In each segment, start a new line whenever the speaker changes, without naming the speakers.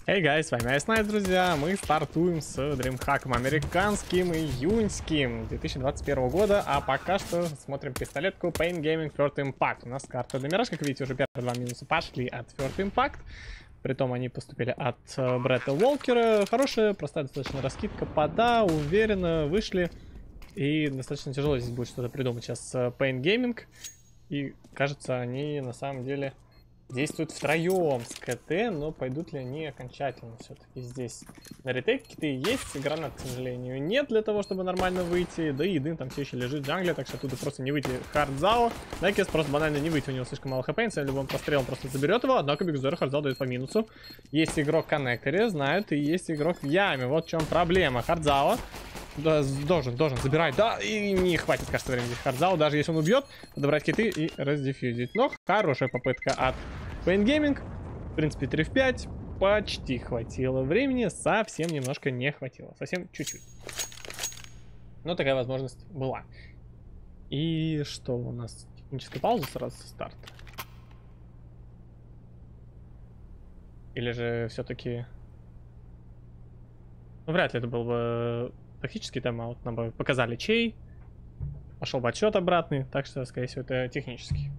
Hey guys, с вами Ice Knight, друзья. Мы стартуем с DreamHack'ом американским июньским 2021 года. А пока что смотрим пистолетку Pain Gaming Third Impact. У нас карта Домираж, как видите, уже первые два минуса пошли от Third Impact. Притом они поступили от Бретта Уолкера. Хорошая, простая достаточно раскидка пода, уверенно вышли. И достаточно тяжело здесь будет что-то придумать сейчас Pain Gaming. И кажется, они на самом деле действуют втроем с КТ, но пойдут ли они окончательно все-таки здесь? На ретейке-то есть, гранат, к сожалению, нет для того, чтобы нормально выйти. Да и Дын там все еще лежит в джангле, так что оттуда просто не выйти Хардзао. Некис просто банально не выйти, у него слишком мало хп, если любым прострелом просто заберет его, однако Бигзор Хардзао дает по минусу. Есть игрок в коннекторе, знают, и есть игрок в яме. Вот в чем проблема. Хардзао должен забирать, да, и не хватит, кажется, времени Хардзао, даже если он убьет, подобрать киты и раздефьюзить. Но хорошая попытка от Pain Gaming, в принципе 3 в 5, почти хватило времени, совсем немножко не хватило, совсем чуть-чуть. Но такая возможность была. И что у нас? Техническая пауза сразу со старта? Или же все-таки... Ну, вряд ли это был бы тактический тайм-аут, нам бы показали чей, пошел бы отсчет обратный, так что, скорее всего, это технический.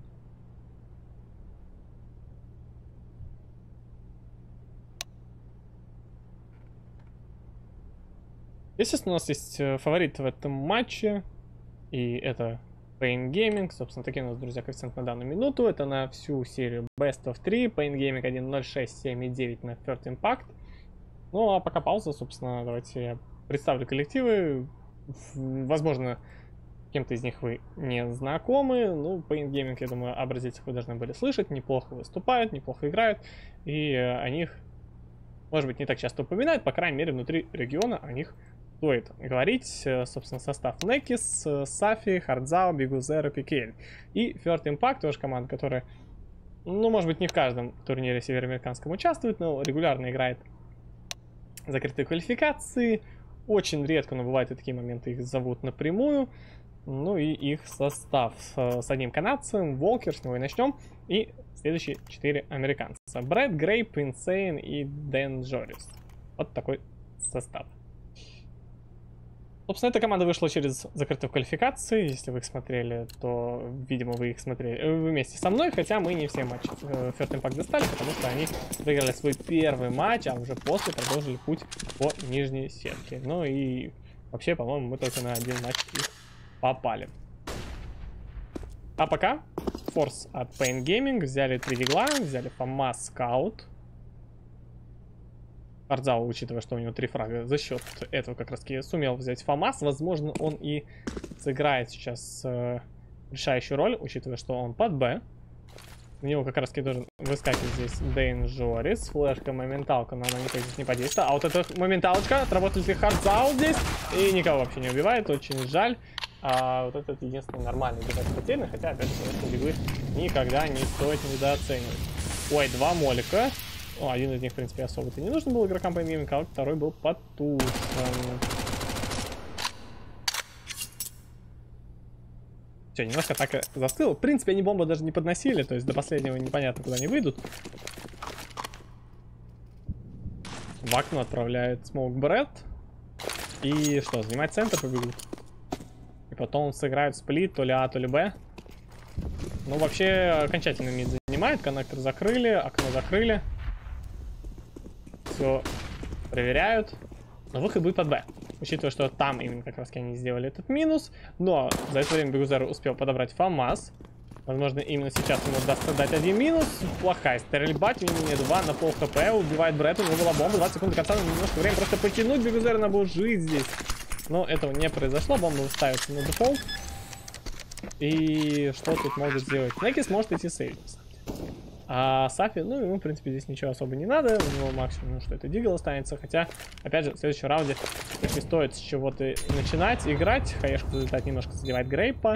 Естественно, у нас есть фаворит в этом матче, и это Pain Gaming. Собственно, такие у нас, друзья, коэффициент на данную минуту. Это на всю серию Best of 3. Pain Gaming 1.06, 7.9 на Third Impact. Ну, а пока пауза, собственно, давайте я представлю коллективы. Возможно, кем-то из них вы не знакомы. Ну, Pain Gaming, я думаю, об образцах вы должны были слышать. Неплохо выступают, неплохо играют. И о них, может быть, не так часто упоминают. По крайней мере, внутри региона о них стоит говорить. Собственно, состав Некис, Сафи, Хардзао, Бигузер, Пикель. И Third Impact, тоже команда, которая, ну, может быть, не в каждом турнире североамериканском участвует, но регулярно играет закрытые квалификации. Очень редко, но бывают и такие моменты, их зовут напрямую. Ну и их состав с одним канадцем, Волкер, с него и начнем. И следующие 4 американца. Брэд, Грейп, Инсейн и Дэн Джорис. Вот такой состав. Собственно, эта команда вышла через закрытую квалификацию. Если вы их смотрели, то, видимо, вы их смотрели вы вместе со мной. Хотя мы не все матчи Third Impact достали, потому что они выиграли свой первый матч, а уже после продолжили путь по нижней сетке. Ну и вообще, по-моему, мы только на один матч их попали. А пока Форс от Pain Gaming взяли 3 дигла, взяли FAMAS Scout. Хардзао, учитывая, что у него 3 фрага, за счет этого как раз таки сумел взять FAMAS. Возможно, он и сыграет сейчас решающую роль, учитывая, что он под Б. У него как раз таки должен выскакивать здесь Дэн Джорис. Флешка, моменталка, но она никак здесь не подействует. А вот эта моменталочка, отработали ли Хардзао здесь, и никого вообще не убивает, очень жаль. А вот этот единственный нормальный бегать потерянный, хотя, опять же, конечно, лиглы никогда не стоит недооценивать. Ой, 2 молика. Ну, один из них, в принципе, особо-то не нужен был игрокам Pain Gaming, а второй был потушен. Все, немножко так застыл. В принципе, они бомбу даже не подносили, то есть до последнего непонятно, куда они выйдут. В окно отправляет смоук Брэд. И что, занимать центр побегут. И потом сыграют сплит, то ли А, то ли Б. Ну, вообще, окончательно мид занимает. Коннектор закрыли, окно закрыли. Все проверяют. Но выход будет под Б. Учитывая, что там именно как раз они сделали этот минус. Но за это время Бигузер успел подобрать FAMAS. Возможно, именно сейчас ему удастся дать один минус. Плохая стрельба, тем не менее 2 на пол хп. Убивает Брэд, у него была бомба. 20 секунд до конца, немножко время просто потянуть. Бигузер надо было жить здесь. Но этого не произошло. Бомба ставится на дефолт. И что тут может сделать? Некис может идти сейвиться. А Сафи, ну, ему, в принципе, здесь ничего особо не надо. У него максимум, ну, что это дигл останется. Хотя, опять же, в следующем раунде, если стоит с чего-то начинать играть, хаешку залетать немножко задевает Грейпа.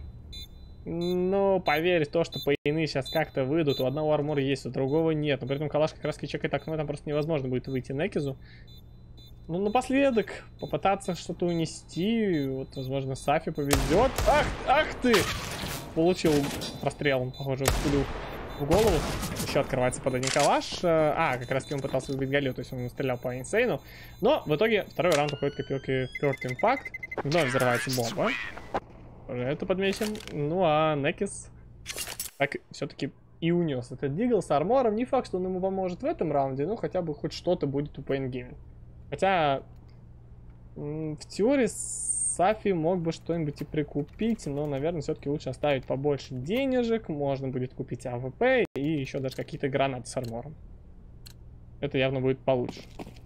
Но поверь в то, что пейны сейчас как-то выйдут. У одного армора есть, у другого нет. Но при этом калаш как раз чекает окно, там просто невозможно будет выйти Некизу. Ну, напоследок попытаться что-то унести. Вот, возможно, Сафи повезет. Ах ты! Получил прострелом, похоже, в пулю в голову. Еще открывается под один калаш. Как раз он пытался убить Галил, то есть он стрелял по инсейну. Но в итоге второй раунд уходит копилки First Impact. Вновь взрывается бомба. Это подметим. Ну а Некис так все-таки и унес этот дигл с армором. Не факт, что он ему поможет в этом раунде, но хотя бы хоть что-то будет у Pain Gaming. Хотя в теории Сафи мог бы что-нибудь и прикупить, но, наверное, все-таки лучше оставить побольше денежек. Можно будет купить АВП и еще даже какие-то гранаты с армором. Это явно будет получше.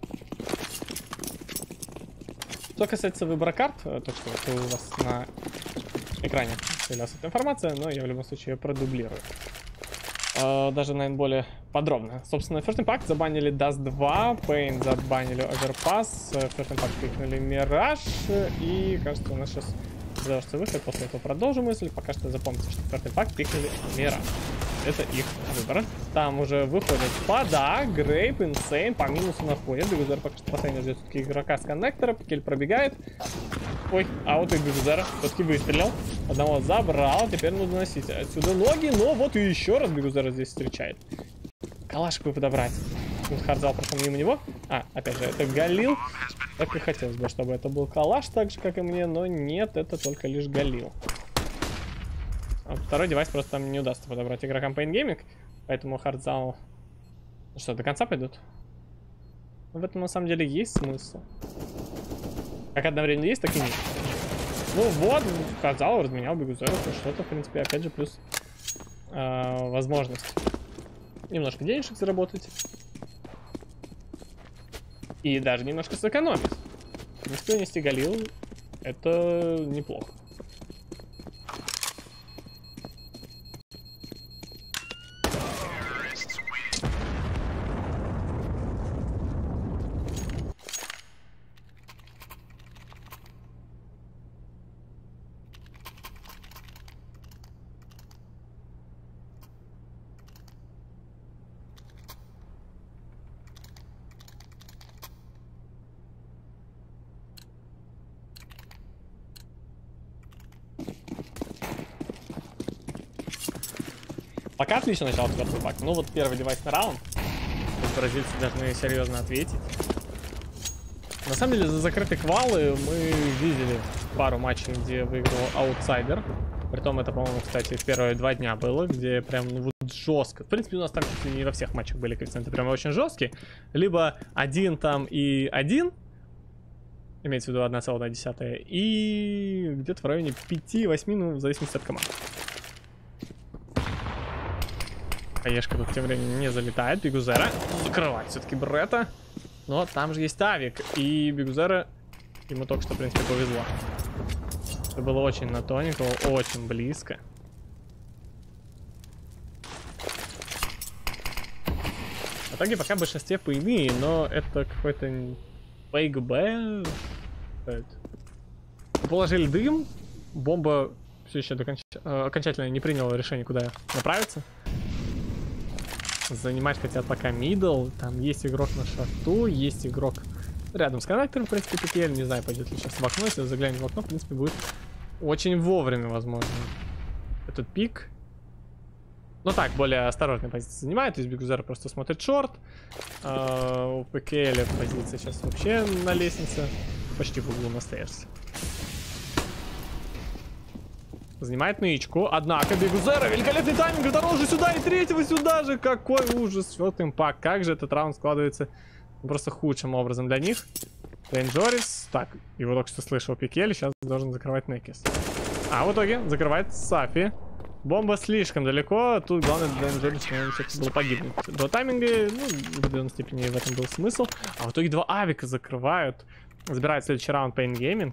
Что касается выбора карт, то, что у вас на экране появилась эта информация, но я в любом случае ее продублирую. Даже, наверное, более подробно. Собственно, First Impact забанили Dust 2, Pain забанили Overpass, First Impact пикнули Mirage, и, кажется, у нас сейчас продолжится выход, после этого продолжим мысль. Пока что запомните, что First Impact пикнули Mirage. Это их выбор. Там уже выходят Пада, Грейп, Инсейн, по минусу находят. Бигузер пока что последний ждет все-таки игрока с коннектора, Пикель пробегает. Ой, а вот и Бигузер все-таки выстрелил. Одного забрал, теперь нужно носить отсюда ноги, но вот и еще раз Бигузер здесь встречает. Калашик бы подобрать. Хардзал прошел мимо него. Опять же, это Галил. Так и хотелось бы, чтобы это был калаш, так же, как и мне, но нет, это только лишь Галил. Второй девайс просто там не удастся подобрать игрокам Pain Gaming, поэтому Хардзал... Ну что, до конца пойдут? В этом на самом деле есть смысл. Как одновременно есть, так и нет. Ну вот, Хардзал разменял Бигузера, что-то, в принципе, опять же, плюс возможность немножко денежек заработать. И даже немножко сэкономить. В принципе, унести Галил — это неплохо. Пока отлично начал четвертый пак. Ну вот первый девайс на раунд. Бразильцы должны серьезно ответить. На самом деле за закрытые квалы мы видели пару матчей, где выиграл аутсайдер. Притом это, по-моему, кстати, в первые 2 дня было, где прям вот жестко. В принципе, у нас там чуть ли не во всех матчах были коэффициенты прям очень жесткие. Либо 1 там и 1. Имеется в виду 1,1. И где-то в районе 5-8, ну, в зависимости от команд. Хаешка тут тем временем не залетает. Бигузера закрывает все-таки Бретта. Но там же есть Авик. И Бигузера ему только что, в принципе, повезло. Это было очень на тоненького, очень близко. В итоге пока в большинстве пойны, но это какой-то фейк Б. Положили дым. Бомба все еще окончательно не приняла решение, куда направиться. Занимать хотят пока мидл. Там есть игрок на шарту, есть игрок рядом с коннектором, в принципе, Пикель. Не знаю, пойдет ли сейчас в окно. Если заглянет в окно, в принципе, будет очень вовремя, возможно. Этот пик. Ну так, более осторожные позиции занимает. То есть Бигузер просто смотрит шорт. У Пикеля позиция сейчас вообще на лестнице. Почти в углу на стейрс. Занимает нычку. Однако Бигузера, великолепный тайминг, второго же сюда и третьего сюда же. Какой ужас. First Impact. Как же этот раунд складывается просто худшим образом для них. Денджорис. Так, его только что слышал Пикель. Сейчас должен закрывать Некис. А в итоге закрывает Сафи. Бомба слишком далеко. Тут главное Денджорис все-таки было погибнуть. До тайминга, ну, в определенной степени в этом был смысл. А в итоге 2 авика закрывают. Забирает следующий раунд Pain Gaming.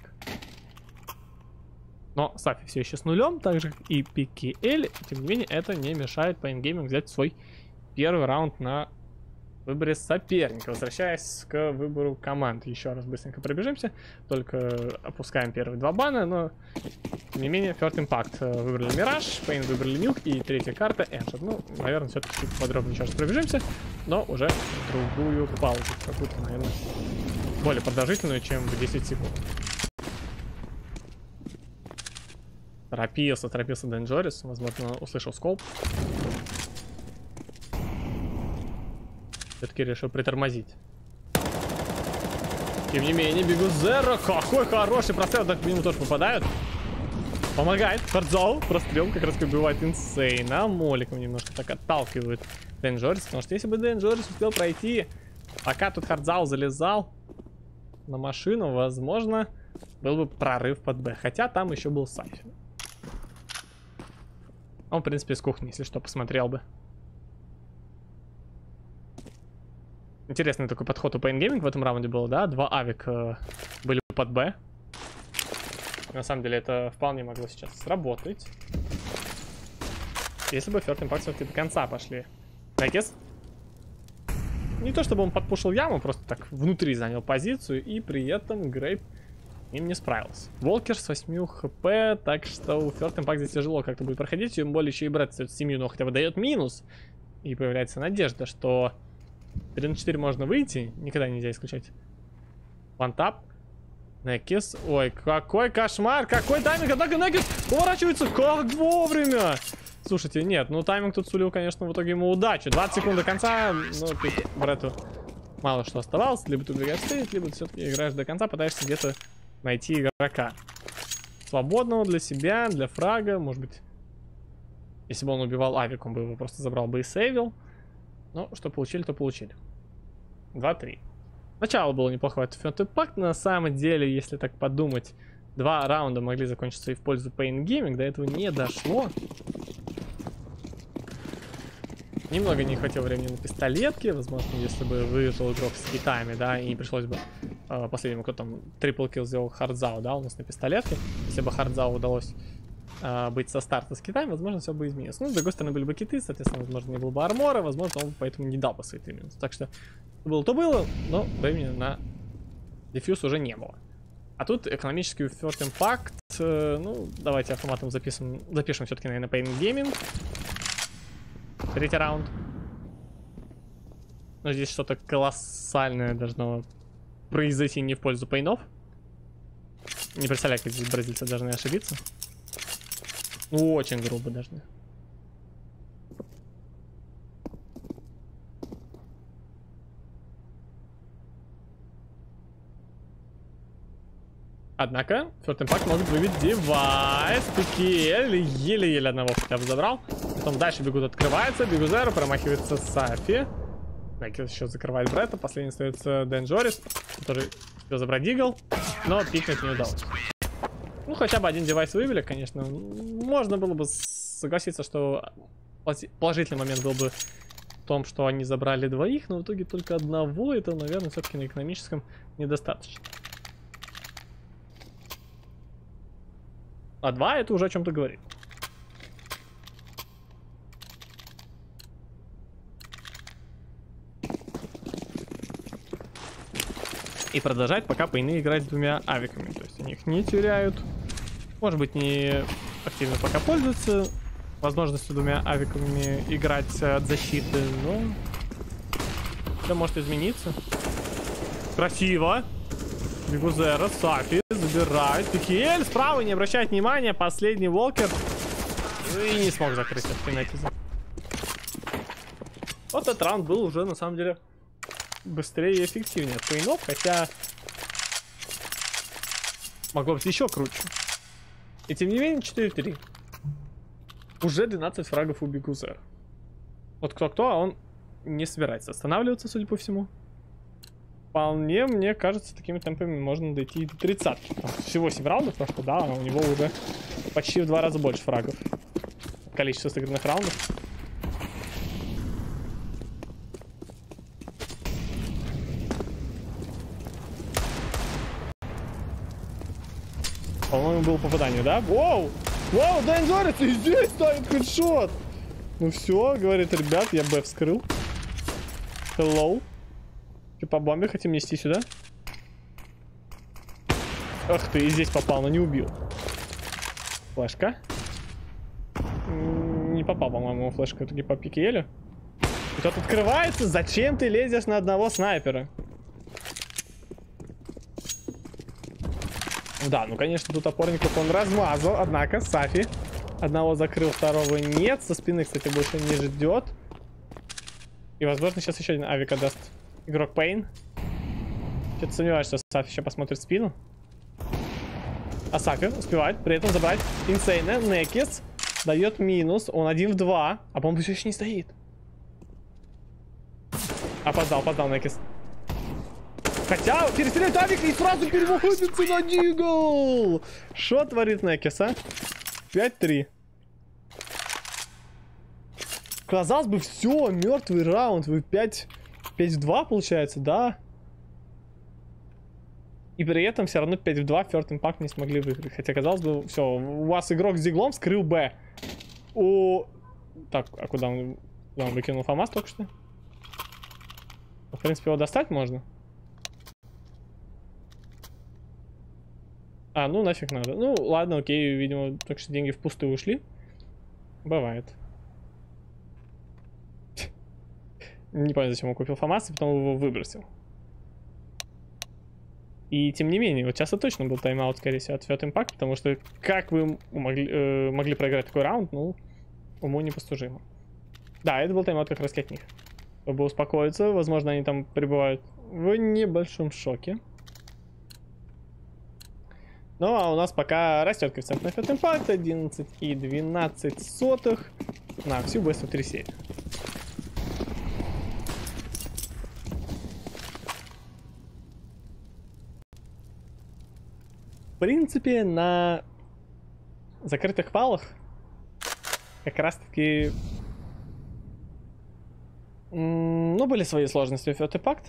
Но Сафи все еще с нулем, так же как и Пикель. Тем не менее, это не мешает Pain Gaming взять свой первый раунд на выборе соперника. Возвращаясь к выбору команд. Еще раз быстренько пробежимся. Только опускаем первые 2 бана, но тем не менее, First Impact выбрали Mirage, Pain выбрали Nuke и третья карта Enshot. Ну, наверное, все-таки чуть подробнее еще раз пробежимся, но уже в другую паузу. Какую-то, наверное, более продолжительную, чем в 10 секунд. Торопился Денджорис, возможно, услышал скоп. Все-таки решил притормозить. Тем не менее, Бигузера, какой хороший прострел, так по нему тоже попадают. Помогает, Хардзал, прострел как раз убивает Инсейна. Моликом немножко так отталкивает Денджорис, потому что если бы Денджорис успел пройти, пока тут Хардзал залезал на машину, возможно, был бы прорыв под Б. Хотя там еще был Сафи. Он, в принципе, с кухни, если что, посмотрел бы. Интересный такой подход у Pain Gaming в этом раунде был, да? Два авик были под Б. На самом деле это вполне могло сейчас сработать. Если бы First Impact все-таки до конца пошли. Найкес. Не то чтобы он подпушил яму, просто так внутри занял позицию. И при этом Грейп им не справился. Волкер с 8 хп, так что у First Impact здесь тяжело как-то будет проходить. Тем более еще и Брэд с 7, но хотя бы дает минус. И появляется надежда, что 3 на 4 можно выйти. Никогда нельзя исключать. Вантап. Некис. Ой, какой кошмар. Какой тайминг. Однако Некис поворачивается. Как вовремя. Слушайте, нет, ну тайминг тут сулил, конечно, в итоге ему удачу. 20 секунд до конца. Ну, тут Брэду мало что оставалось. Либо ты двигаешь вперед, либо ты все-таки играешь до конца, пытаешься где-то найти игрока свободного для себя, для фрага. Может быть, если бы он убивал авик, он бы его просто забрал бы и сейвил. Но что получили, то получили. 2-3. Начало было неплохое от First Impact. На самом деле, если так подумать, 2 раунда могли закончиться и в пользу Pain Gaming. До этого не дошло. Немного не хватило времени на пистолетки. Возможно, если бы выжил игрок с хитами, да, и не пришлось бы последнему, кто там трипл килл сделал, Хардзау, да, у нас на пистолетке. Если бы Хардзау удалось быть со старта с китами, возможно, все бы изменилось. Ну, с другой стороны, были бы киты, соответственно, возможно, не было бы армора, возможно, он поэтому не дал бы свои 3 минусы. Так что было, то было, но времени на дефьюз уже не было. А тут экономический First Impact. Ну, давайте автоматом запишем все-таки, наверное, Pain Gaming. 3-й раунд. Но здесь что-то колоссальное должно произойти не в пользу Пейнов. Не представляю, как здесь бразильцы должны ошибиться. Очень грубо должны. Однако, First Impact может выбить девайс. ПКЛ еле-еле одного хотя бы забрал. Потом дальше бегут, открывается. Бигузеру промахивается Сафи. Накил еще закрывает Бретта. Последний остается Денджорис, который все забродигал, но пикнуть не удалось. Ну, хотя бы один девайс выбили, конечно. Можно было бы согласиться, что положительный момент был бы в том, что они забрали 2, но в итоге только одного. Это, наверное, все-таки на экономическом недостаточно. А 2 это уже о чем-то говорит. И продолжать пока Пейны играть с 2 авиками. То есть они их не теряют. Может быть, не активно пока пользуются возможностью 2 авиками играть от защиты, но все может измениться. Красиво. Бигузера, Сафи забирает. ПКЛ справа, не обращает внимания. Последний Волкер. И не смог закрыть от Фенетиза. Вот этот раунд был уже, на самом деле, быстрее и эффективнее от Пейнов, хотя могло быть еще круче. И тем не менее 4-3. Уже 12 фрагов у Бигузера. Вот кто-кто, а он не собирается останавливаться, судя по всему. Вполне, мне кажется, такими темпами можно дойти до 30-ки. Всего 7 раундов прошло, да, а у него уже почти в 2 раза больше фрагов. Количество сыгранных раундов. По-моему, было попадание, да? Воу! Воу, Денджорис, и здесь ставит хедшот! Ну все, говорит, ребят, я Б вскрыл. Hello. По бомбе хотим нести сюда. Ах ты, и здесь попал, но не убил. Флешка. Не попал, по-моему, флешка таки по ПКЛу. И тот открывается. Зачем ты лезешь на одного снайпера? Да, ну конечно, тут опорников он размазал. Однако Сафи одного закрыл, второго нет. Со спины, кстати, больше не ждет. И, возможно, сейчас еще один авика даст игрок Пейн. Что-то сомневаюсь, что Сафи еще посмотрит спину. А Сафи успевает при этом забрать Инсейна. Некис дает минус. Он 1 в 2. А бомба все еще не стоит. Опоздал Некис. Хотя перестреляет авик и сразу переводится на дигл. Что творит Некис, а? 5-3. Казалось бы, все, мертвый раунд. Вы 5-2 получается, да? И при этом все равно 5-2 First Impact не смогли выиграть. Хотя, казалось бы, все, у вас игрок с диглом скрыл Б. Так, а куда он выкинул ФАМАС только что? В принципе, его достать можно. А, ну нафиг надо. Ну, ладно, окей, видимо, только что деньги впустую ушли. Бывает. Не понял, зачем он купил ФАМАС, и потом его выбросил. И тем не менее, вот сейчас это точно был тайм-аут, скорее всего, от First Impact, потому что как вы могли проиграть такой раунд, ну, уму непостижимо. Да, это был тайм-аут как раз от них. Чтобы успокоиться, возможно, они там пребывают в небольшом шоке. Ну, а у нас пока растет коэффициент на First Impact 11,12 на всю быстро 3 серии. В принципе, на закрытых валах как раз-таки, ну, были свои сложности у First Impact.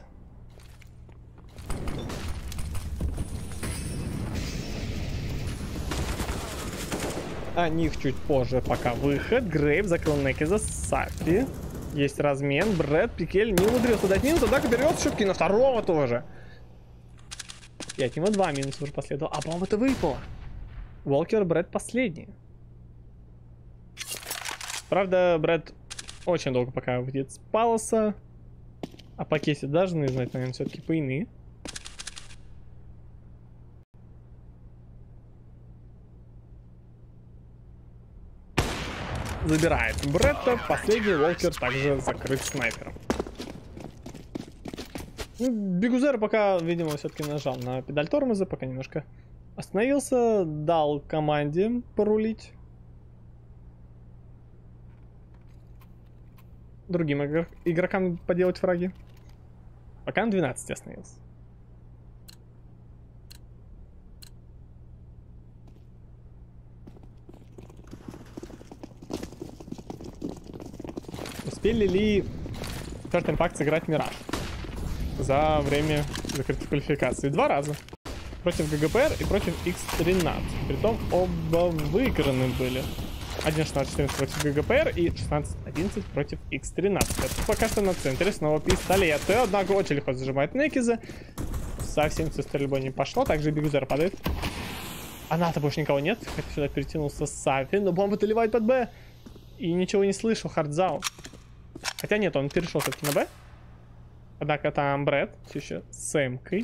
О них чуть позже, пока выход. Грейп закрыл Некиза, Сафи. Есть размен. Брэд, Пикель не умудрился дать минус, однако берет все-таки на второго тоже. И от него 2 минуса уже последовало. А бомба-то выпала. Волкер, Брэд последний. Правда, Брэд очень долго пока выйдет с Палоса. А по кейсе должны знать, наверное, все-таки Пейны. Забирает Брэда. Последний Волкер также закрыт снайпером. Бигузер пока, видимо, все-таки нажал на педаль тормоза, пока немножко остановился, дал команде порулить. Другим игрокам поделать фраги. Пока на 12 остановился. Успели ли First Impact сыграть Мираж за время закрытой квалификации? 2 раза. Против ГГПР и против X13. Притом оба выиграны были. 1-16-14 против ГГПР и 16-11 против X13. Это пока что на центре. Снова пистолеты. Однако очень легко зажимает Некиза. Совсем со стрельбой не пошло. Также Бигузер падает. А НАТО больше никого нет. Хотя сюда перетянулся Сафи. Но бомба доливает под Б. И ничего не слышу. Хардзау. Хотя нет, он перешел все-таки на Б. Однако там Брэд все еще с Эмкой.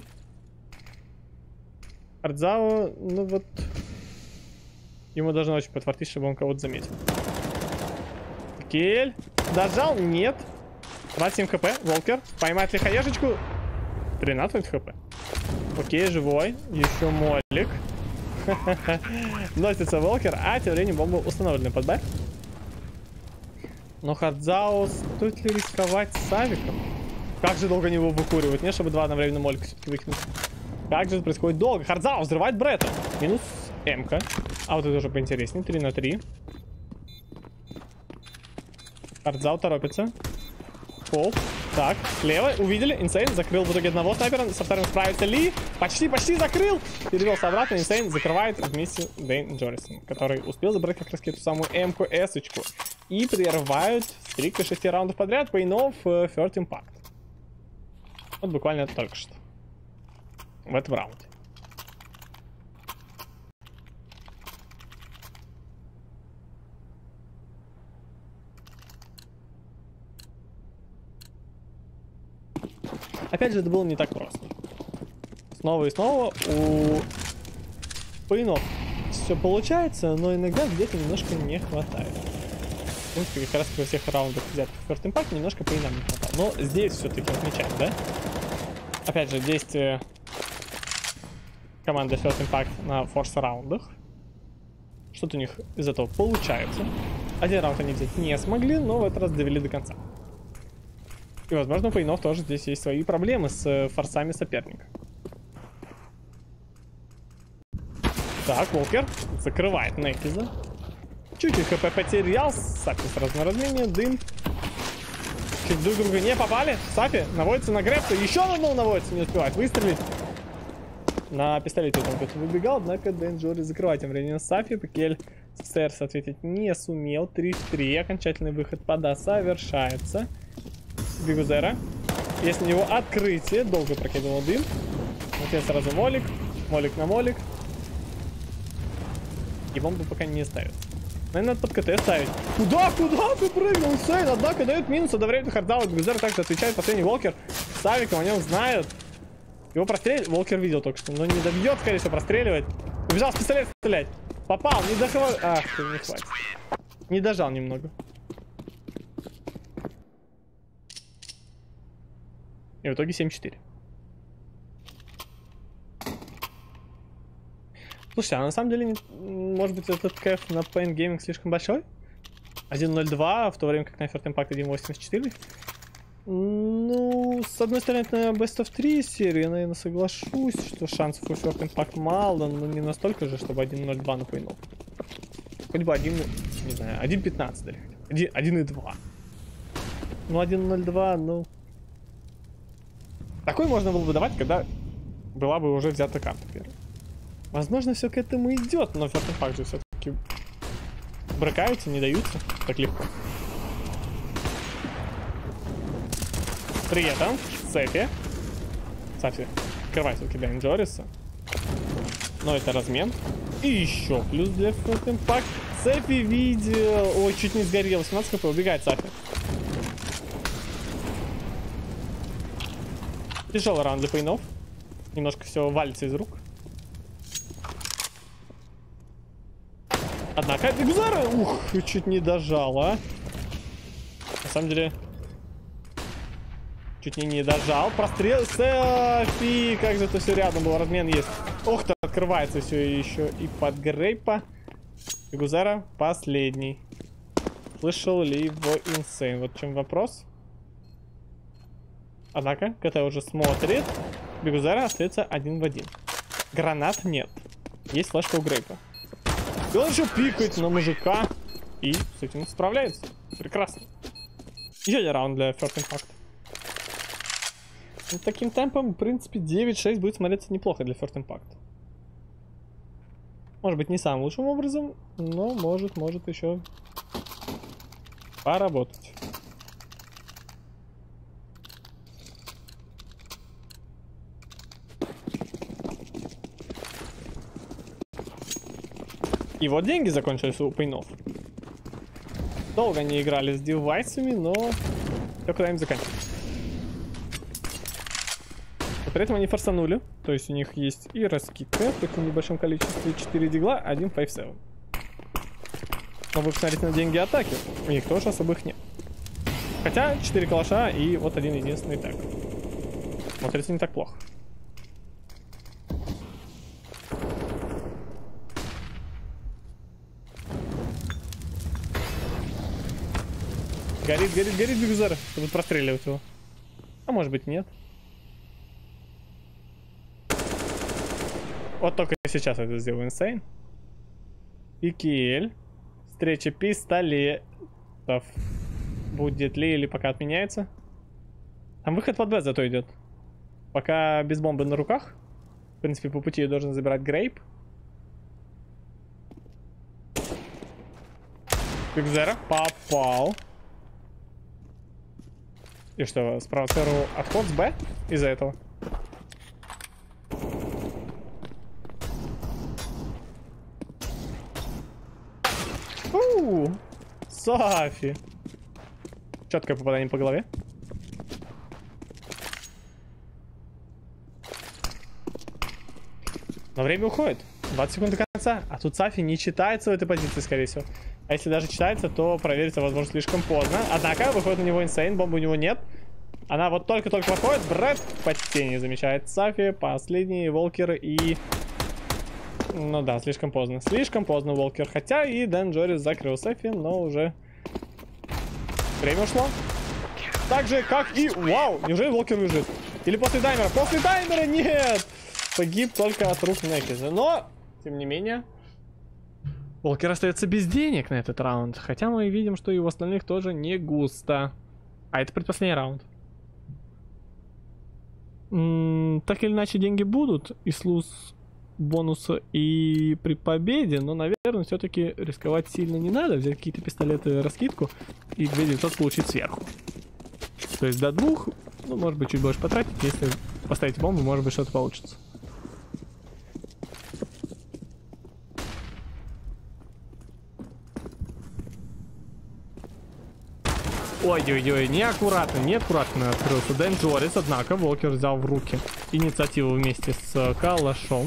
Хардзао, ну вот... Ему должно очень подфартить, чтобы он кого-то заметил. Кель. Дожал? Нет. 27 хп. Волкер. Поймает ли хаешечку? 13 хп. Окей, живой. Еще молик. Носится Волкер, а тем временем бомба установлена под Б. Но Хардзао, стоит ли рисковать с авиком? Как же долго они его выкуривают? Не, чтобы 2 одновременно молика все-таки выкинуть. Как же это происходит долго? Хардзао взрывает Брэда. Минус М-ка. А вот это уже поинтереснее. 3 на 3. Хардзао торопится. Пол. Так, слева. Увидели. Инсейн закрыл в итоге одного снайпера. Со вторым справится Ли. Почти закрыл. Перевелся обратно. Инсейн закрывает вместе с Дэйн Джоррисон, который успел забрать как раз эту самую М-ку, С-очку. И прерывают стрик 6 раундов подряд Пейнов First Impact. Вот буквально только что. В этом раунде. Опять же, это было не так просто. Снова и снова у Пейнов все получается, но иногда где-то немножко не хватает. В принципе, как раз во всех раундах взятых в First Impact немножко по инам не хватало. Но здесь все-таки отмечаем, да? Опять же, действие команды First Impact на форс раундах. Что-то у них из этого получается. Один раунд они взять не смогли, но в этот раз довели до конца. И, возможно, у Пейнов тоже здесь есть свои проблемы с форсами соперника. Так, Волкер закрывает Некиза. Чуть-чуть ХП потерял. Сапи сразу на размене. Дым. Чуть друг друга не попали. Сапи наводится на Гребса. Еще на одного наводится. Не успевает выстрелить. На пистолете он где-то выбегал. Однако Денджори закрывает тем временем Сапи. Пакель с Сэрс ответить не сумел. 3 в 3. Окончательный выход пода совершается. Бигузера. Есть на него открытие. Долго прокидывал дым. Вот сразу молик. Молик на молик. И бомбу пока не ставит. Наверное, надо под КТ ставить. Куда ты прыгнул, Сейн? Однако дает минус, одновременно хардал. Бигузер также отвечает последний Волкер. С авиком о нем знают. Его прострелить. Волкер видел только что, но не добьет, скорее всего, простреливать. Убежал с пистолета стрелять. Попал, не дошел. Ах, ты, не хватит. Не дожал немного. И в итоге 7-4. Слушайте, а на самом деле, может быть, этот кэф на Pain Gaming слишком большой? 1.02, в то время как на First Impact 1.84. Ну, с одной стороны, это Best of 3 серии, наверное, соглашусь, что шансов у First Impact мало, но не настолько же, чтобы 1.02 на Pain. Хоть бы 1, не знаю, 1.15 дали. 1.2. Ну, 1.02, ну... Такой можно было бы давать, когда была бы уже взята карта первая. Возможно, все к этому идет, но First Impact же все-таки брыкаются, не даются так легко. При этом Сепи. Кстати, открывает все-таки для Инджориса. Но это размен. И еще плюс для First Impact. Сепи видел... Ой, чуть не сгорел. 18 хп, убегает Сапи. Тяжелый раунд для Пейнов. Немножко все валится из рук. Однако Бигузара, ух, чуть не дожала. На самом деле, чуть не дожал. Прострел, Сефи, как же это все рядом было, размен есть. Ох ты, открывается все еще и под Грейпа. Бигузара последний. Слышал ли его Инсейн? Вот в чем вопрос. Однако, КТ уже смотрит. Бигузара остается 1 в 1. Гранат нет. Есть флешка у Грейпа. И он еще пикает на мужика. И с этим справляется. Прекрасно. Еще один раунд для First Impact. Вот таким темпом, в принципе, 9-6 будет смотреться неплохо для First Impact. Может быть, не самым лучшим образом, но может еще поработать. И вот деньги закончились у Пейнов. Долго они играли с девайсами, но все когда-нибудь заканчивается. Но при этом они форсанули. То есть у них есть и раскидка в таком небольшом количестве 4 дигла, 1 5-7. Но вы посмотрите на деньги атаки. У них тоже особых нет. Хотя 4 калаша и вот один единственный так. Смотрится не так плохо. Горит Бигузар, чтобы простреливать его. А может быть нет. Вот только сейчас это сделал Инсейн. Пикель. Встреча пистолетов. Будет ли или пока отменяется? Там выход под Б зато идет. Пока без бомбы на руках. В принципе, по пути должен забирать Грейп. Бигузара попал. И что, спровоцировал отход с Б из-за этого? Сафи. Четкое попадание по голове. Но время уходит. 20 секунд до конца. А тут Сафи не читается в этой позиции, скорее всего. А если даже читается, то проверится, возможно, слишком поздно. Однако, выходит на него инсейн, бомбы у него нет. Она вот только-только подходит. Брэд почти не замечает Сафи. Последний Волкер и... Ну да, слишком поздно. Слишком поздно Волкер. Хотя и Дэн Джорис закрыл Сафи, но уже... Время ушло. Так же, как и... Вау! Неужели Волкер лежит? Или после таймера? После таймера нет! Погиб только от рук Некиза. Но, тем не менее... Волкер остается без денег на этот раунд. Хотя мы видим, что и у остальных тоже не густо. А это предпоследний раунд. Так или иначе деньги будут. И слуз бонуса, и при победе. Но, наверное, все-таки рисковать сильно не надо. Взять какие-то пистолеты, раскидку. И 2900 получить сверху. То есть до 2, ну, может быть, чуть больше потратить. Если поставить бомбу, может быть, что-то получится. Ой-ой-ой, неаккуратно открылся Дэн Джорис, однако Волкер взял в руки инициативу вместе с Калашом.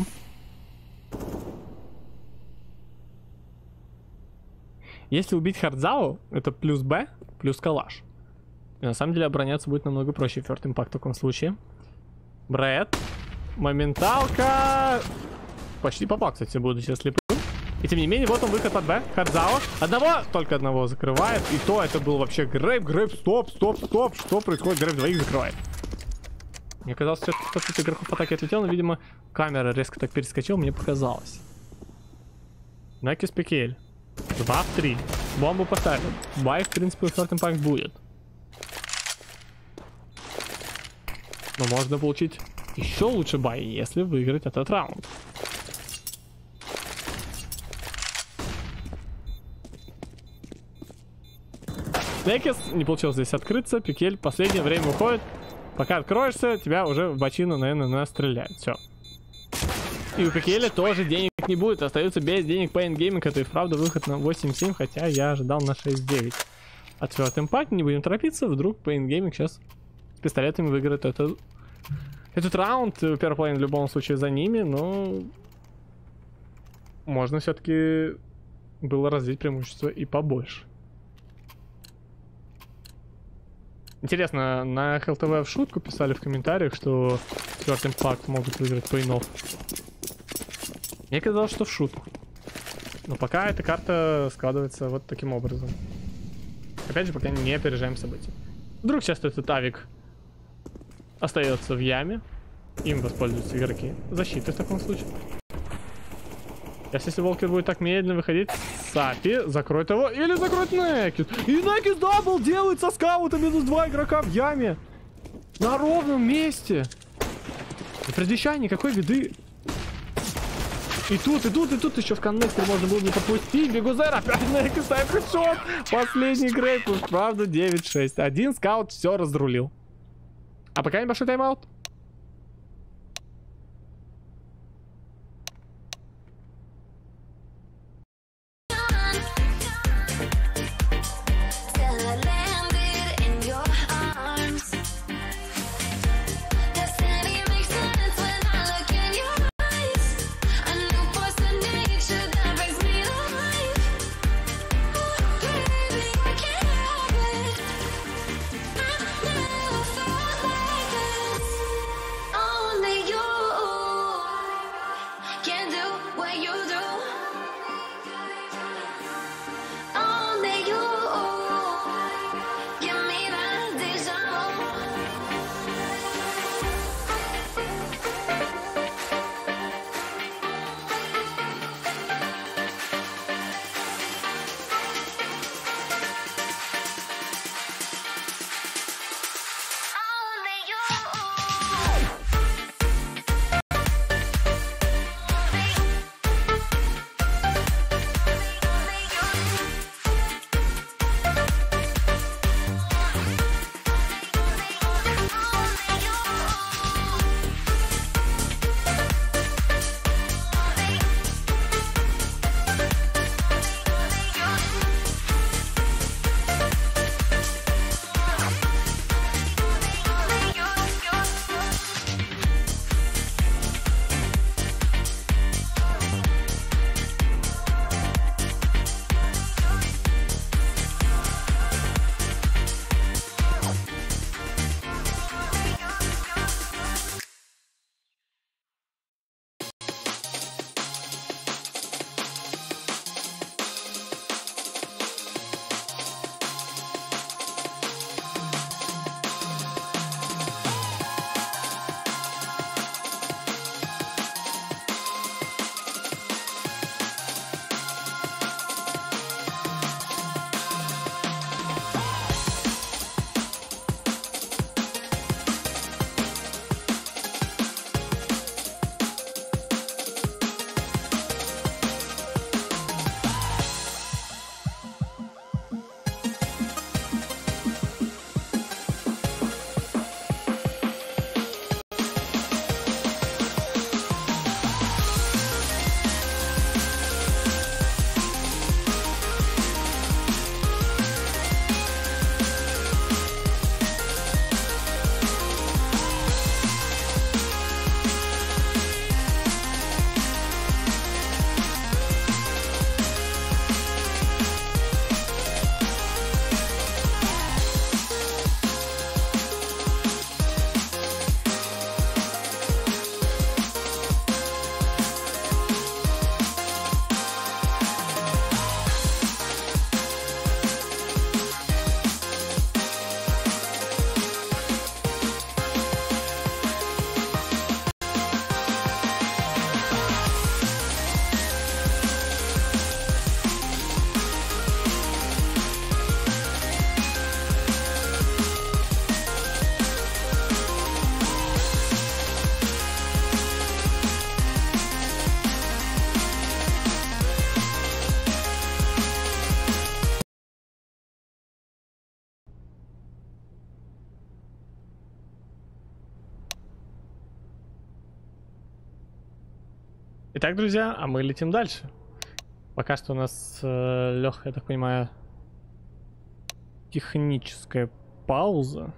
Если убить Хардзау, это плюс Б, плюс Калаш. И на самом деле обороняться будет намного проще First Impact в таком случае. Брэд. Моменталка. Почти попал, кстати, будучи слепым. И тем не менее, вот он выход под Б. Хардзао. Только одного закрывает. И то это был вообще Грейп. Стоп. Что происходит? Грейп двоих закрывает. Мне казалось, что кто-то игроков в атаке отлетел, но, видимо, камера резко так перескочила, мне показалось. Некис Пикель. 2 в 3. Бомбу поставили. Бай, в принципе, у First Impact будет. Но можно получить еще лучше бай, если выиграть этот раунд. Некис не получилось здесь открыться. Пикель последнее время уходит. Пока откроешься, тебя уже в бочину, наверное, настреляют. Все. И у Пикеля тоже денег не будет. Остается без денег Pain Gaming. Это и правда выход на 8-7, хотя я ожидал на 6-9. От First Impact не будем торопиться. Вдруг Pain Gaming сейчас с пистолетами выиграет этот раунд. Первый половина в любом случае за ними, но можно все-таки было развить преимущество и побольше. Интересно, на ХЛТВ в шутку писали в комментариях, что First Impact могут выиграть пейнов. Мне казалось, что в шутку. Но пока эта карта складывается вот таким образом. Опять же, пока не опережаем события. Вдруг сейчас этот авик остается в яме. Им воспользуются игроки защиты в таком случае. Сейчас, если Волкер будет так медленно выходить, Сапи закроет его или закроет Некис. И Некис дабл делает со скаута минус 2 игрока в яме. На ровном месте. Не предвещая никакой беды. И тут еще в коннекторе можно было не пропустить. Бегузер опять Некис ставит хэдшот. Последний грейп, правда, 9-6. Один скаут все разрулил. А пока небольшой тайм-аут. Итак, друзья, а мы летим дальше. Пока что у нас легкая, я так понимаю, техническая пауза.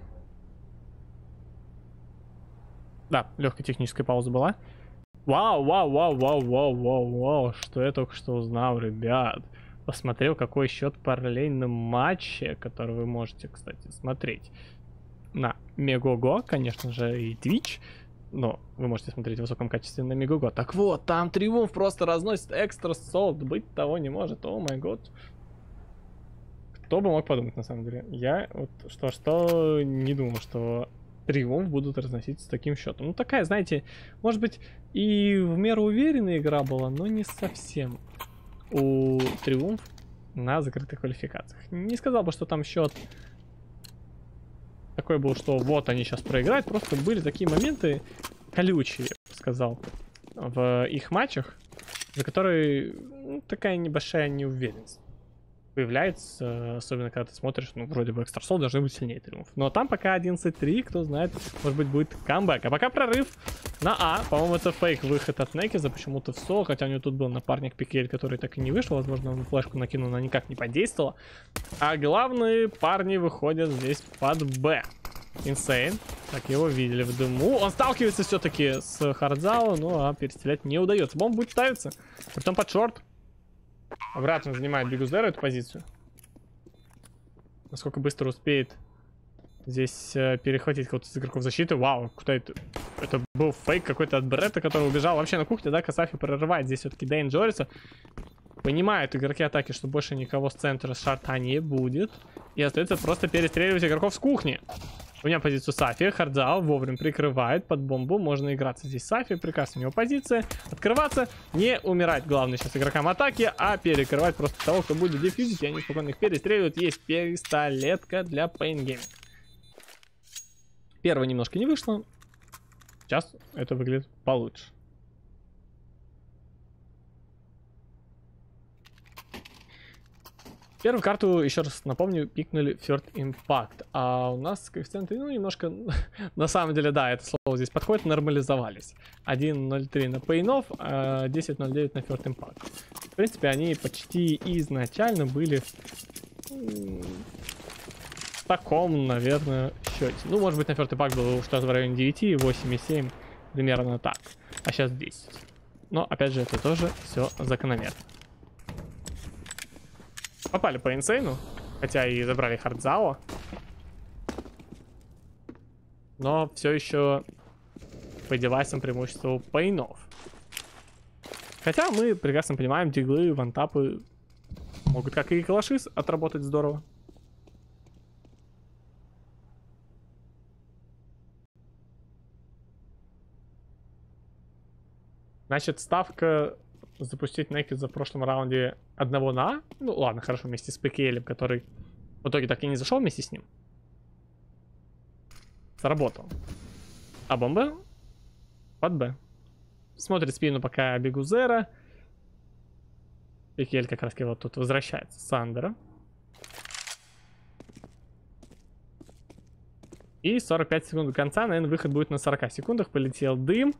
Да, легкая техническая пауза была. Вау, вау, вау, вау, вау, вау, вау. Что я только что узнал, ребят. Посмотрел, какой счет в параллельном матче, который вы можете, кстати, смотреть на Мегого, конечно же, и Twitch. Но вы можете смотреть в высоком качестве на Мегого. Так вот, там Триумф просто разносит экстра солд. Быть того не может. О май год. Кто бы мог подумать, на самом деле. Я вот что не думал, что Триумф будут разносить с таким счетом. Ну, такая, знаете, может быть, и в меру уверенная игра была, но не совсем у Триумф на закрытых квалификациях. Не сказал бы, что там счет такой был, что вот они сейчас проиграют. Просто были такие моменты колючие, я бы сказал, в их матчах, за которые такая небольшая неуверенность появляется, особенно когда ты смотришь, ну, вроде бы Экстрасол должны быть сильнее Триумф. Но там пока 11-3, кто знает, может быть, будет камбэк. А пока прорыв на А. По-моему, это фейк выход от Некиза почему-то в соло, хотя у него тут был напарник Пикель, который так и не вышел. Возможно, он флешку накинул, но никак не подействовала. А главные парни выходят здесь под Б. Инсейн, так его видели в дыму. Он сталкивается все-таки с Хардзао, ну а перестрелять не удается. Бомба будет ставиться, потом под шорт. Обратно занимает Бигузеру эту позицию. Насколько быстро успеет здесь перехватить кого-то из игроков защиты. Вау, куда это? Это был фейк какой-то от Бретта, который убежал вообще на кухне, да? Касафи прорывает здесь все-таки Дэйн Джориса. Понимают игроки атаки, что больше никого с центра шарта не будет. И остается просто перестреливать игроков с кухни. У меня позицию Сафи, Хардзао вовремя прикрывает под бомбу, можно играться здесь Сафи, прекрасная у него позиция, открываться, не умирать, главное сейчас игрокам атаки, а перекрывать просто того, кто будет дефьюзить, и они спокойно их перестреливают. Есть пистолетка для Pain Gaming. Первая немножко не вышло, сейчас это выглядит получше. Первую карту, еще раз напомню, пикнули First Impact. А у нас коэффициенты, ну, немножко, на самом деле, да, это слово здесь подходит, нормализовались. 1.03 на Pain-Off, 10.09 на First Impact. В принципе, они почти изначально были в таком, наверное, счете. Ну, может быть, на First Impact было что-то в районе 9, 8,7, примерно так. А сейчас 10. Но, опять же, это тоже все закономерно. Попали по инсейну, хотя и забрали Хардзао. Но все еще по девайсам преимущество у Pain-Off. Хотя мы прекрасно понимаем, диглы, вантапы могут, как и калаши, отработать здорово. Значит, ставка запустить Некиза в прошлом раунде одного на А. Ну ладно, хорошо, вместе с ПКЛем, который в итоге так и не зашел вместе с ним. Сработал. А бомба под Б. Смотрит спину пока Бигузера. ПКЛ как раз вот тут возвращается. Сандера. И 45 секунд до конца. Наверное, выход будет на 40 секундах. Полетел дым.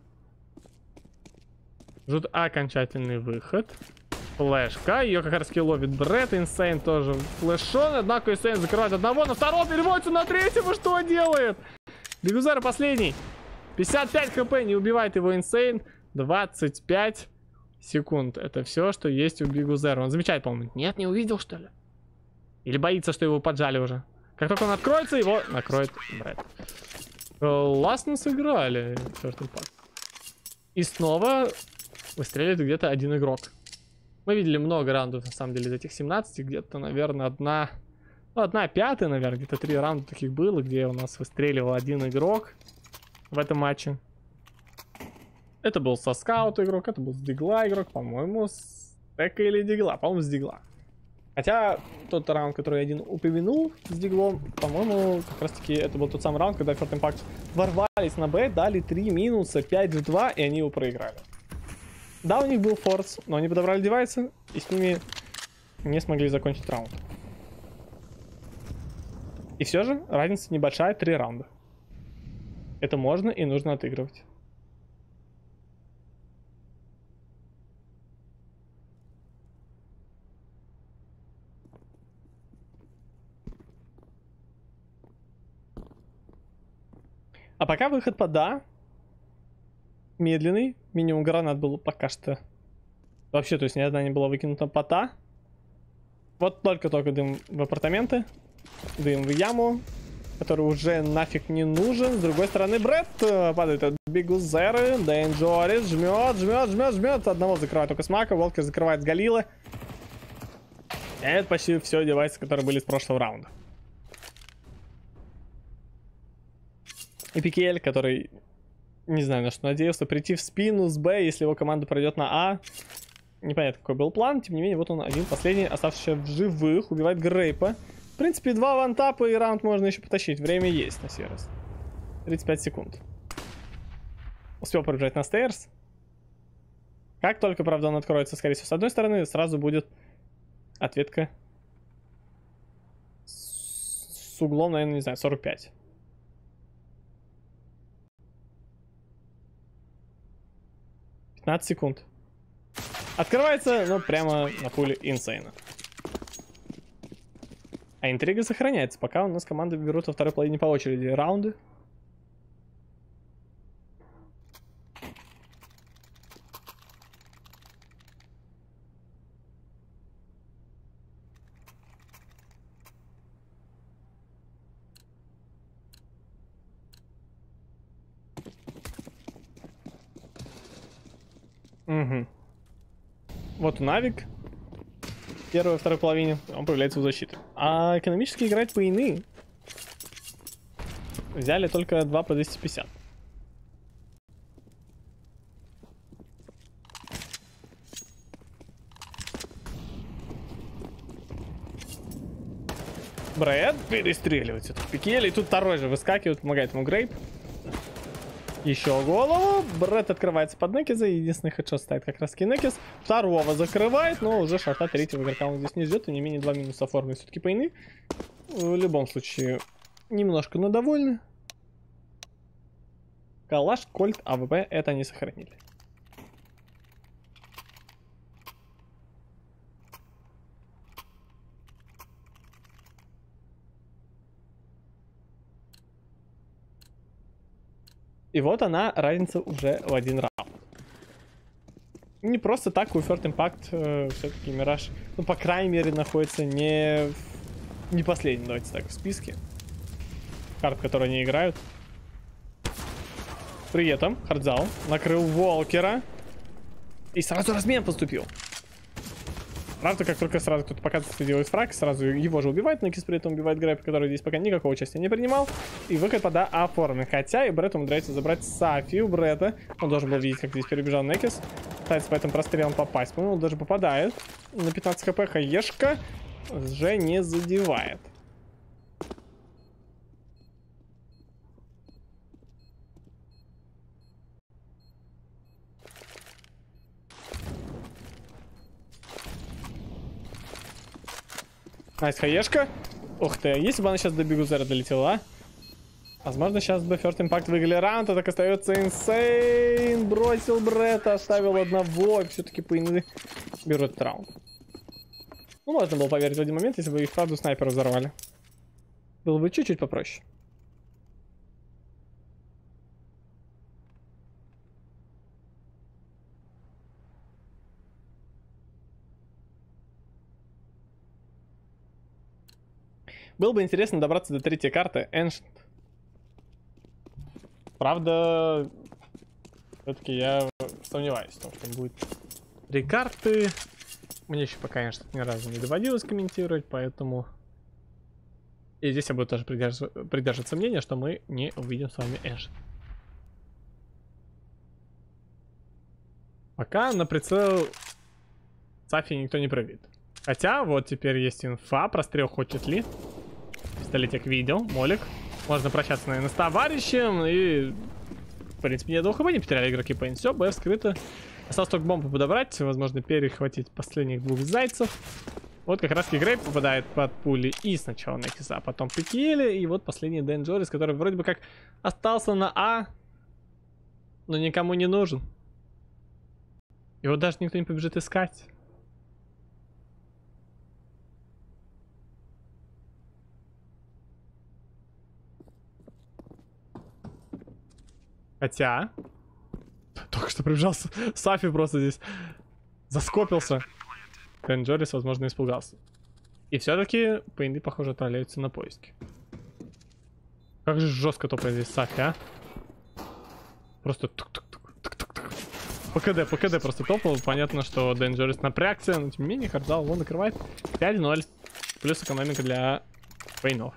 Жут окончательный выход. Флешка. Ее как раз ловит Брэд. Инсейн тоже флешон. Однако Инсейн закрывает одного. На второго переводится на третьего. Что делает? Бигузера последний. 55 хп. Не убивает его Инсейн. 25 секунд. Это все, что есть у Бигузера. Он замечает, по-моему. Нет, не увидел, что ли? Или боится, что его поджали уже. Как только он откроется, его накроет Брэд. Классно сыграли. И снова выстреливает где-то один игрок. Мы видели много раундов, на самом деле, из этих 17. Где-то, наверное, одна пятая, наверное. Где-то 3 раунда таких было, где у нас выстреливал один игрок в этом матче. Это был со скаута игрок, это был с дигла игрок. По-моему, с Тека или дигла. По-моему, с дигла. Хотя тот раунд, который я один упомянул с диглом, по-моему, как раз таки это был тот самый раунд, когда First Impact ворвались на Б, дали 3 минуса, 5-2, и они его проиграли. Да, у них был форс, но они подобрали девайсы, и с ними не смогли закончить раунд. И все же разница небольшая, 3 раунда. Это можно и нужно отыгрывать. А пока выход под А. Медленный. Минимум гранат был пока что. Вообще, то есть ни одна не была выкинута под А. Вот только-только дым в апартаменты. Дым в яму. Который уже нафиг не нужен. С другой стороны, Брэд падает от Бигузеры. Дейнджорис жмет. Одного закрывает только Смака. Волкер закрывает с Галилы. Это почти все девайсы, которые были с прошлого раунда. И Пикель, который, не знаю, на что надеялся, прийти в спину с Б, если его команда пройдет на А. Непонятно, какой был план. Тем не менее, вот он один, последний, оставшийся в живых. Убивает Грейпа. В принципе, 2 вантапа и раунд можно еще потащить. Время есть на сей раз. 35 секунд. Успел пробежать на стейрс. Как только, правда, он откроется, скорее всего, с одной стороны, сразу будет ответка с углом, наверное, не знаю, 45. 15 секунд. Открывается, ну, прямо на пуле инсейна. А интрига сохраняется, пока у нас команды берут во второй половине по очереди раунды. Угу. Вот Навик. Первой и второй половине. Он появляется у защиты. А экономически играть по ины. Взяли только 2 по 250. Брэд перестреливается. Тут Пикель. И тут второй же выскакивает, помогает ему Грейп. Еще голову. Брэд открывается под Некиза. Единственный хедшот ставит как раз Некиз. Второго закрывает, но уже шарта третьего игрока он здесь не ждет. И не менее 2 минуса оформлены все-таки по ины. В любом случае, немножко надовольны. Калаш, Кольт, АВП это они сохранили. И вот она, разница уже в 1 раунд. Не просто так у First Impact все-таки Мираж, ну, по крайней мере, находится не последний, давайте так, в списке карт, которые они играют. При этом Хардзал накрыл Волкера. И сразу размен поступил. Правда, как только сразу кто-то показывает, что делает фраг, сразу его же убивает. Некис при этом убивает Грэпа, который здесь пока никакого участия не принимал. И выход пода оформлен. Хотя и Брэд умудряется забрать Сафи у Брэда. Он должен был видеть, как здесь перебежал Некис. Пытается по этому прострелам попасть. По-моему, он даже попадает. На 15 хп Хаешка уже не задевает. Найс, Хаешка. Ух ты, если бы она сейчас до Бигузера долетела, а? Возможно, сейчас бы First Impact выиграли раунд, а так остается Инсейн. Бросил Брэда, оставил одного. Все-таки по ины берут этот раунд. Ну, можно было поверить в один момент, если бы их, правда, снайпера взорвали. Было бы чуть-чуть попроще. Было бы интересно добраться до третьей карты, Ancient. Правда, все-таки я сомневаюсь в том, что будет 3 карты. Мне еще пока, конечно, ни разу не доводилось комментировать, поэтому... И здесь я буду тоже придерживаться мнения, что мы не увидим с вами Ancient. Пока на прицел Сафи никто не прыгает. Хотя, вот теперь есть инфа, прострел хочет ли. Пистолетик видел, Молик. Можно прощаться, наверное, с товарищем. И, в принципе, ни одного хп не потеряли игроки Pain. Все, Б вскрыто. Осталось только бомбу подобрать. Возможно, перехватить последних 2 зайцев. Вот как раз Грейп попадает под пули. И сначала Некиса, а потом Пикели. И вот последний Дейнджорис, который вроде бы как остался на А. Но никому не нужен. Его даже никто не побежит искать. Хотя... Только что прибежался. Сафи просто здесь заскопился. Денджорис, возможно, испугался. И все-таки пейнты, похоже, отправляются на поиски. Как же жестко топает здесь Сафи, а? Просто тук-тук-тук-тук-тук-тук. ПКД просто топал. Понятно, что Денджорис напрягся, но тем не менее Хардзал его накрывает 5-0. Плюс экономика для пейнов.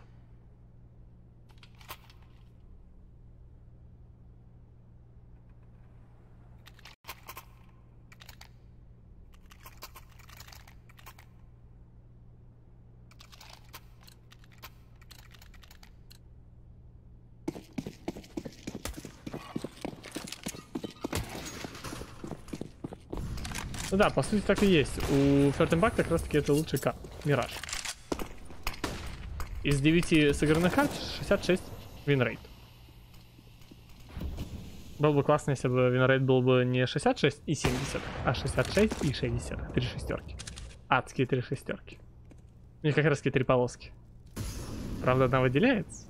Ну да, по сути так и есть. У First Impact как раз таки это лучший карт. Мираж. Из 9 сыгранных карт 66 винрейт. Было бы классно, если бы винрейт был бы не 66 и 70, а 66 и 60. 3 шестерки. Адские 3 шестерки. У них как раз таки 3 полоски. Правда, одна выделяется.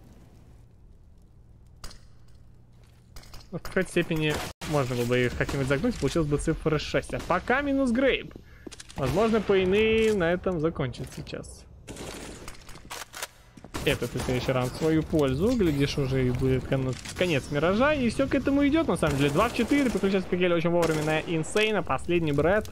Но в какой-то степени можно было бы их как-нибудь загнуть, получилось бы цифра 6. А пока минус грейп. Возможно, пейны на этом закончат сейчас. Этот следующий раунд в свою пользу. Глядишь, уже и будет конец миража. И все к этому идет, на самом деле. 2 в 4. Переключается Пикель очень вовремя на Инсейна. Последний Брэд.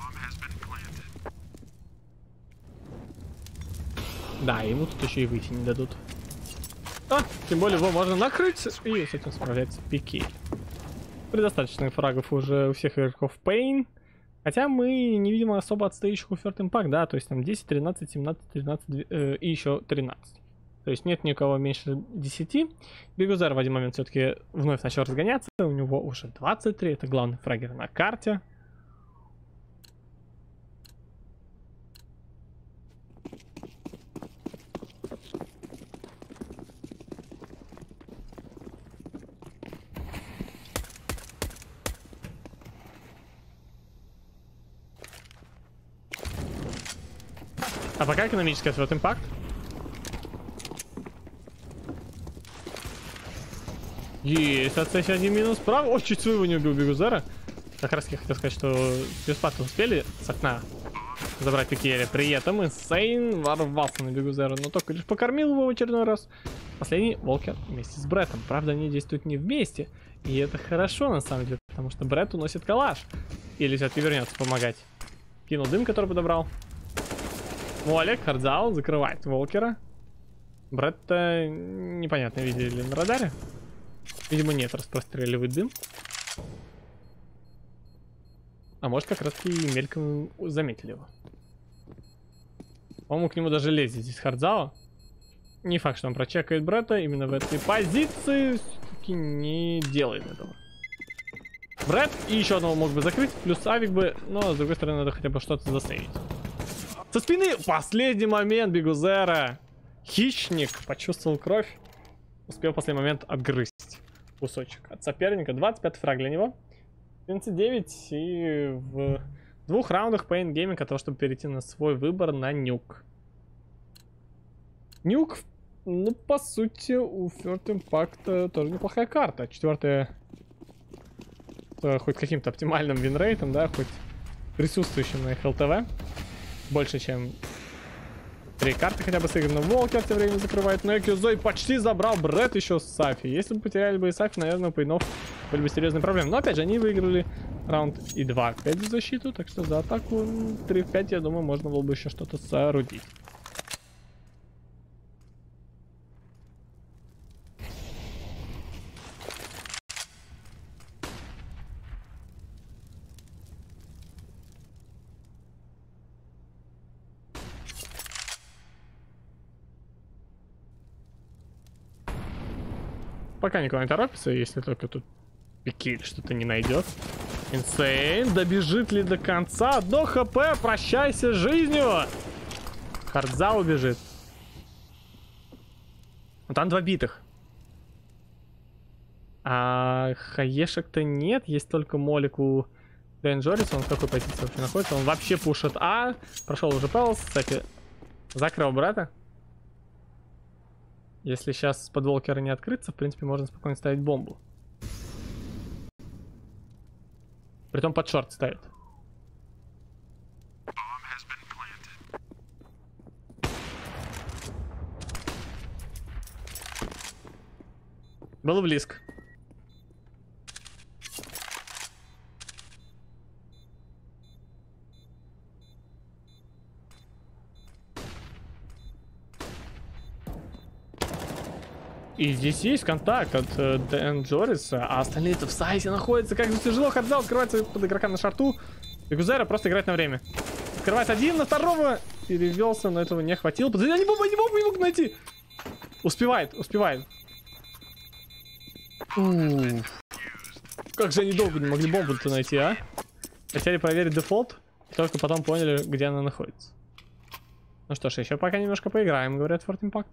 Да, ему тут еще и выйти не дадут. А, тем более его можно накрыть. И с этим справляется Пикель. Предостаточно фрагов уже у всех игроков Пейн. Хотя мы не видим особо отстающих у First Impact, да, то есть там 10, 13, 17, 13 и еще 13. То есть нет никого меньше 10. Бигузер в один момент все-таки вновь начал разгоняться. У него уже 23, это главный фрагер на карте. А пока экономическая First Impact. Есть, отсечь один минус. Право. Ой, чуть своего не убил Бигузера. Как раз я хотел сказать, что бесплатно успели с окна забрать Пикеля. При этом Инсейн ворвался на Бигузера, но только лишь покормил его в очередной раз. Последний Волкер вместе с Бреттом. Правда, они действуют не вместе. И это хорошо на самом деле, потому что Брett уносит калаш. Или все-таки вернется помогать. Кинул дым, который подобрал. Молик, Хардзал закрывает Волкера. Бретта непонятно, видели на радаре. Видимо, нет, распростреливает дым. А может, как раз таки мельком заметили его. По-моему, к нему даже лезет здесь Хардзала. Не факт, что он прочекает Бретта. Именно в этой позиции все-таки не делает этого. Брет и еще одного мог бы закрыть. Плюс Авик бы. Но, с другой стороны, надо хотя бы что-то засейвить. Со спины последний момент Бигузера. Хищник почувствовал кровь. Успел в последний момент отгрызть кусочек от соперника. 25 фраг для него. 39 и в 2 раундах Pain Gaming от того, чтобы перейти на свой выбор на нюк. Нюк, ну, по сути, у First Impact тоже неплохая карта. 4-я хоть каким-то оптимальным винрейтом, да, хоть присутствующим на их ЛТВ. Больше, чем 3 карты хотя бы сыграно. Волкер тем временем закрывает Неки. Зой почти забрал Бред еще с Сафи. Если бы потеряли бы и Сафи, наверное, у Пейнов были бы серьезные проблемы. Но опять же, они выиграли раунд и 2 в 5 за защиту. Так что за атаку 3 в 5, я думаю, можно было бы еще что-то соорудить. Пока никого не торопится, если только тут Пикель что-то не найдет. Инсейн, добежит ли до конца? 1 хп, прощайся с жизнью! Хардзал убежит. Ну там 2 битых. А хаешек-то нет, есть только Молик у Денджорис. Он в какой позиции вообще находится? Он вообще пушит А. Прошел уже Пэлс, кстати, закрыл брата. Если сейчас под Волкера не открыться, в принципе, можно спокойно ставить бомбу. Притом под шорт ставит. Было близко. И здесь есть контакт от Дэн Джориса, а остальные-то в сайте находятся. Как же тяжело, хардзал открывается под игрока на шарту. И Гузера просто играет на время. Открывает один на второго. Перевелся, но этого не хватило. Подожди, я не мог найти. Успевает. Как же они долго не могли бомбу-то найти, а? Хотели проверить дефолт, и только потом поняли, где она находится. Ну что ж, еще пока немножко поиграем, говорят Fort Impact.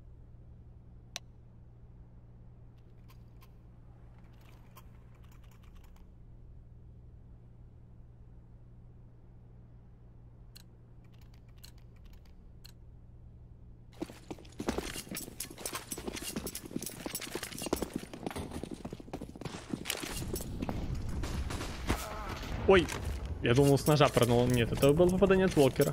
Ой, я думал, с ножа пронул. Нет, это было попадание от Волкера.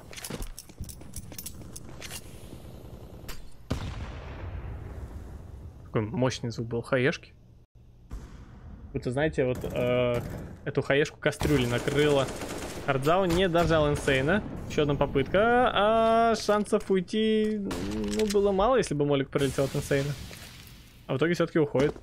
Какой мощный звук был хаешки. Вы знаете, вот эту хаешку кастрюли накрыла. Хардзау не дожал инсейна. Еще одна попытка. А шансов уйти, ну, было мало, если бы Молик пролетел от инсейна. А в итоге все-таки уходит.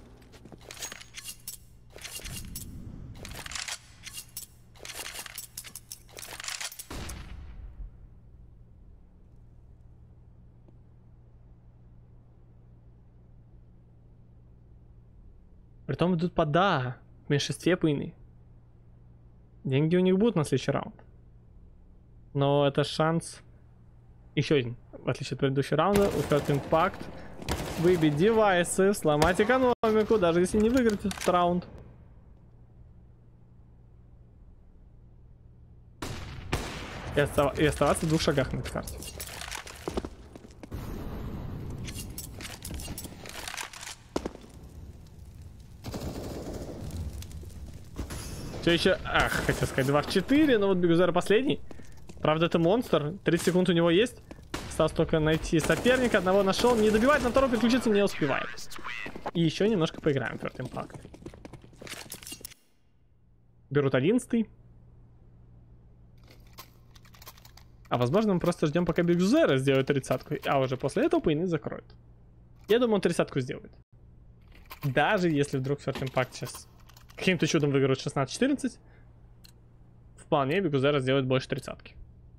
Притом идут пода в меньшинстве пыны. Деньги у них будут на следующий раунд. Но это шанс еще один, в отличие от предыдущего раунда, у Fort Impact выбить девайсы, сломать экономику, даже если не выиграть этот раунд. И оставаться в 2 шагах на этой карте. Все еще, хотел сказать 2 в 4, но вот Бигузера последний. Правда, это монстр, 30 секунд у него есть. Осталось только найти соперника, одного нашел, не добивает, на второго переключиться не успевает. И еще немножко поиграем в Fort Impact. Берут 11-й. А возможно, мы просто ждем, пока Бигузера сделает 30-ку, а уже после этого пейны закроет. Я думаю, он 30-ку сделает. Даже если вдруг Fort Impact сейчас каким-то чудом выиграют 16-14, вполне Бигузера сделает больше 30-ки.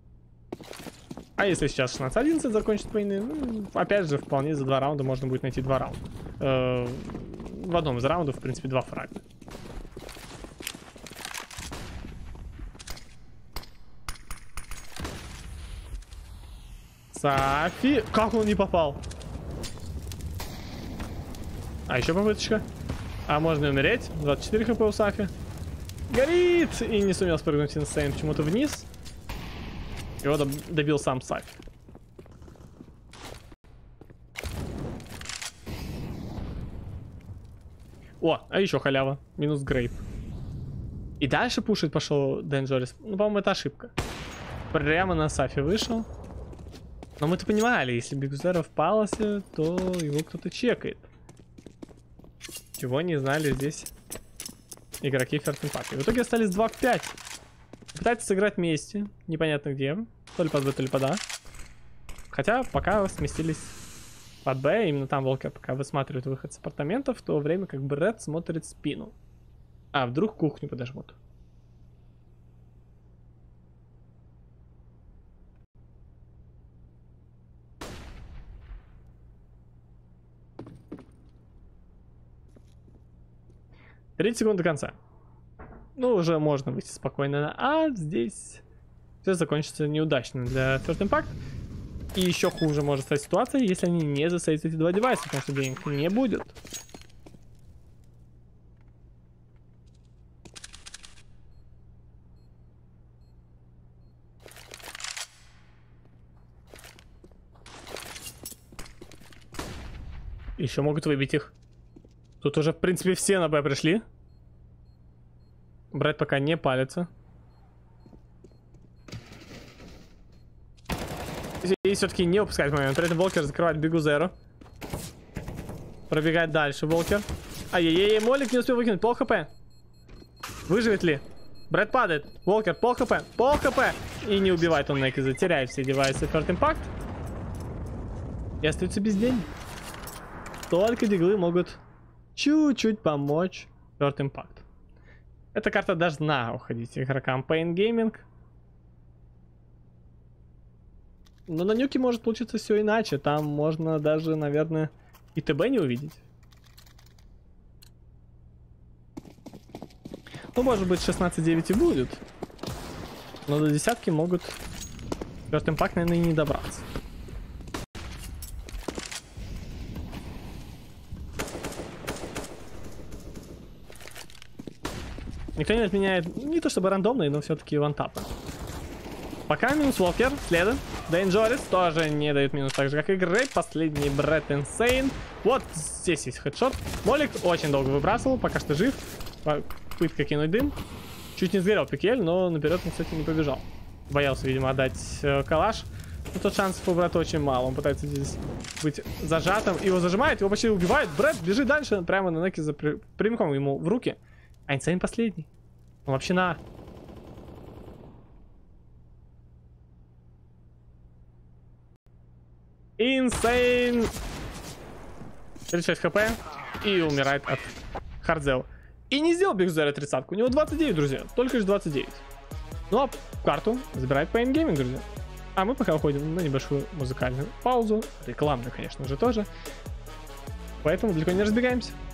А если сейчас 16-11 закончит войны, ну, опять же, вполне за 2 раунда можно будет найти 2 раунда. В одном из раундов, в принципе, 2 фрага. Сафи, как он не попал? А еще попыточка. А можно и умереть. 24 хп у Сафи. Горит! И не сумел спрыгнуть инсейн почему-то вниз. Его добил сам Сафи. О, а еще халява. Минус грейп. И дальше пушить пошел Дэн Джорис. Ну, по-моему, это ошибка. Прямо на Сафи вышел. Но мы-то понимали, если Бигузера в паласе, то его кто-то чекает. Чего не знали здесь игроки Fort Impact. В итоге остались 2 к 5. Пытаются сыграть вместе. Непонятно где. То ли под Б, то ли под А. Хотя пока сместились под Б. Именно там Волкер пока высматривает выход с апартаментов. В то время как Бред смотрит спину. А вдруг кухню подожмут. Тридцать секунд до конца. Ну, уже можно выйти спокойно на А. Здесь все закончится неудачно для Fort Impact. И еще хуже может стать ситуация, если они не засейвят эти 2 девайса, потому что денег не будет. Еще могут выбить их. Тут уже, в принципе, все на Б пришли. Брэд пока не палится. И все-таки не упускать момент. При этом Волкер закрывает Бигу Зеро. Пробегает дальше Волкер. Ай-яй-яй, Молик не успел выкинуть. Пол хп. Выживет ли? Брэд падает. Волкер, пол хп. Пол хп. И не убивает он Некиза. Теряет все девайсы. First Impact. И остается без денег. Только диглы могут чуть-чуть помочь First Impact. Эта карта должна уходить игрокам Pain Gaming. Но на нюке может получиться все иначе. Там можно даже, наверное, и ТБ не увидеть. Ну, может быть, 16-9 и будет. Но до десятки могут First Impact, наверное, и не добраться. Никто не отменяет, не то чтобы рандомные, но все-таки вантапы. Пока минус Волкер, следом. Dangerous тоже не дает минус, так же как и Грей. Последний Брэд Insane. Вот здесь есть хедшот. Молик очень долго выбрасывал, пока что жив. Попытка кинуть дым. Чуть не сгорел Пикель, но наперед он, кстати, не побежал. Боялся, видимо, отдать калаш. Но тут шансов у Брэда очень мало. Он пытается здесь быть зажатым. Его зажимает, его почти убивает. Брэд бежит дальше, прямо на Некиза, прямиком ему в руки. А Insane последний. Он вообще на... Insane! 36 хп. И умирает от Хардзел. И не сделал Биг Зеро 30-ку. У него 29, друзья. Только лишь 29. Ну а карту забирает Pain Gaming, друзья. А мы пока уходим на небольшую музыкальную паузу. Рекламную, конечно же, тоже. Поэтому далеко не разбегаемся.